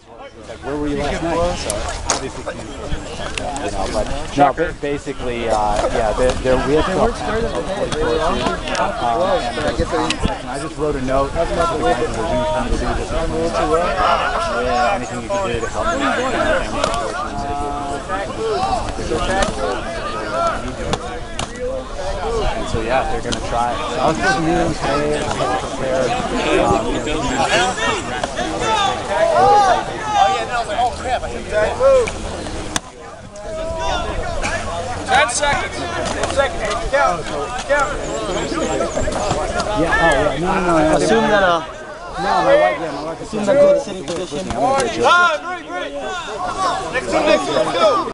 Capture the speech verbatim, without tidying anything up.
Like, where were you last night? So obviously can't, you know, but no, but basically, uh, yeah, they're, they're we have to um, and I just wrote a note to the guys that are trying to do this. Yeah, anything you can do to help them. And so yeah, they're gonna try. So I was supposed to meet them today. I was prepared. Um, you know, oh crap, I think that move. Ten seconds. Ten seconds. Count. Count. Yeah, oh yeah, no, no, no. no Assume that uh no, my wife, yeah, my wife. assume that good sitting position. Ah, great, great. Next two, next two, let's go.